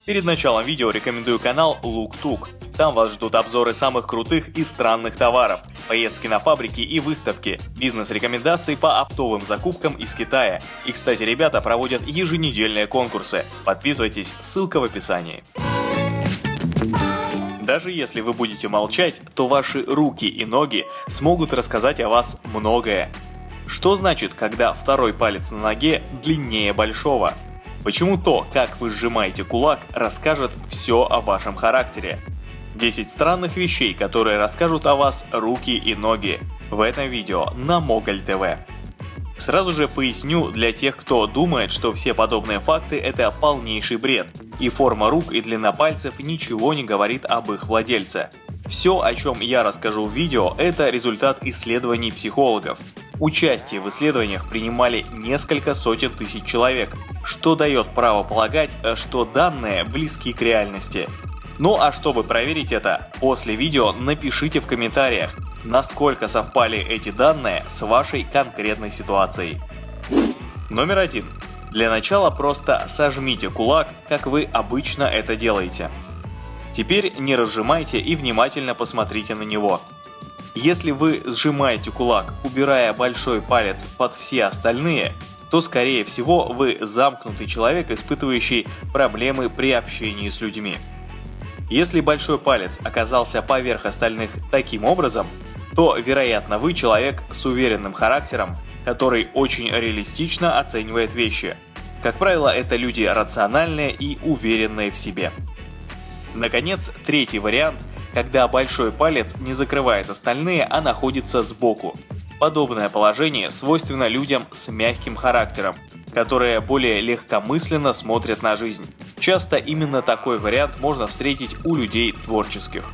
Перед началом видео рекомендую канал Look2k. Там вас ждут обзоры самых крутых и странных товаров, поездки на фабрики и выставки, бизнес-рекомендации по оптовым закупкам из Китая. И, кстати, ребята проводят еженедельные конкурсы. Подписывайтесь, ссылка в описании. Даже если вы будете молчать, то ваши руки и ноги смогут рассказать о вас многое. Что значит, когда второй палец на ноге длиннее большого? Почему то, как вы сжимаете кулак, расскажет все о вашем характере? 10 странных вещей, которые расскажут о вас руки и ноги. В этом видео на Моголь ТВ. Сразу же поясню для тех, кто думает, что все подобные факты – это полнейший бред, и форма рук и длина пальцев ничего не говорит об их владельце. Все, о чем я расскажу в видео, это результат исследований психологов. Участие в исследованиях принимали несколько сотен тысяч человек, что дает право полагать, что данные близки к реальности. Ну а чтобы проверить это, после видео напишите в комментариях, насколько совпали эти данные с вашей конкретной ситуацией. Номер 1. Для начала просто сожмите кулак, как вы обычно это делаете. Теперь не разжимайте и внимательно посмотрите на него. Если вы сжимаете кулак, убирая большой палец под все остальные, то скорее всего вы замкнутый человек, испытывающий проблемы при общении с людьми. Если большой палец оказался поверх остальных таким образом, то, вероятно, вы человек с уверенным характером, который очень реалистично оценивает вещи. Как правило, это люди рациональные и уверенные в себе. Наконец, третий вариант, когда большой палец не закрывает остальные, а находится сбоку. Подобное положение свойственно людям с мягким характером, которые более легкомысленно смотрят на жизнь. Часто именно такой вариант можно встретить у людей творческих.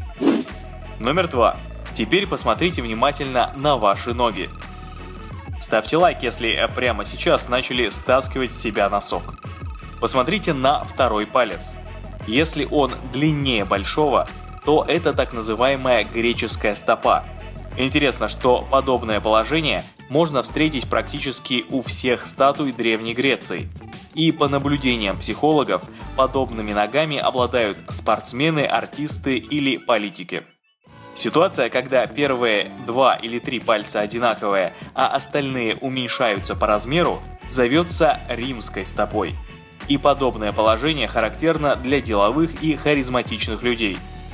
Номер 2. Теперь посмотрите внимательно на ваши ноги. Ставьте лайк, если прямо сейчас начали стаскивать с себя носок. Посмотрите на второй палец. Если он длиннее большого, то это так называемая греческая стопа. Интересно, что подобное положение можно встретить практически у всех статуй Древней Греции. И по наблюдениям психологов, подобными ногами обладают спортсмены, артисты или политики. Ситуация, когда первые 2 или 3 пальца одинаковые, а остальные уменьшаются по размеру, зовется римской стопой. И подобное положение характерно для деловых и харизматичных людей.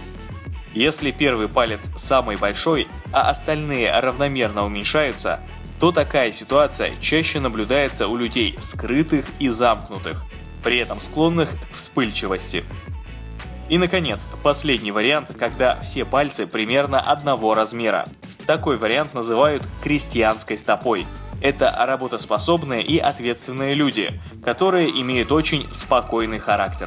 Если первый палец самый большой, а остальные равномерно уменьшаются, то такая ситуация чаще наблюдается у людей скрытых и замкнутых, при этом склонных к вспыльчивости. И, наконец, последний вариант, когда все пальцы примерно одного размера. Такой вариант называют крестьянской стопой. Это работоспособные и ответственные люди, которые имеют очень спокойный характер.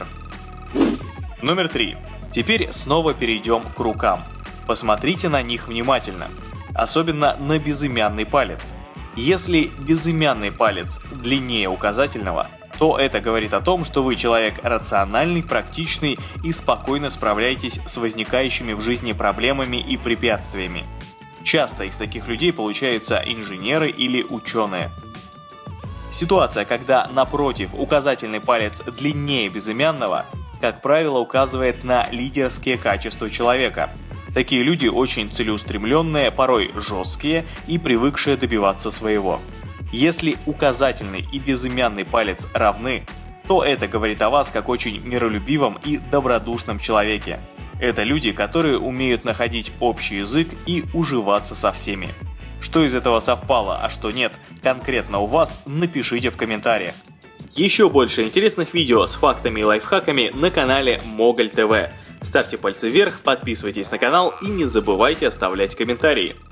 Номер 3. Теперь снова перейдем к рукам. Посмотрите на них внимательно, особенно на безымянный палец. Если безымянный палец длиннее указательного, то это говорит о том, что вы человек рациональный, практичный и спокойно справляетесь с возникающими в жизни проблемами и препятствиями. Часто из таких людей получаются инженеры или ученые. Ситуация, когда напротив указательный палец длиннее безымянного, как правило, указывает на лидерские качества человека. Такие люди очень целеустремленные, порой жесткие и привыкшие добиваться своего. Если указательный и безымянный палец равны, то это говорит о вас как очень миролюбивом и добродушном человеке. Это люди, которые умеют находить общий язык и уживаться со всеми. Что из этого совпало, а что нет, конкретно у вас, напишите в комментариях. Еще больше интересных видео с фактами и лайфхаками на канале Моголь ТВ. Ставьте пальцы вверх, подписывайтесь на канал и не забывайте оставлять комментарии.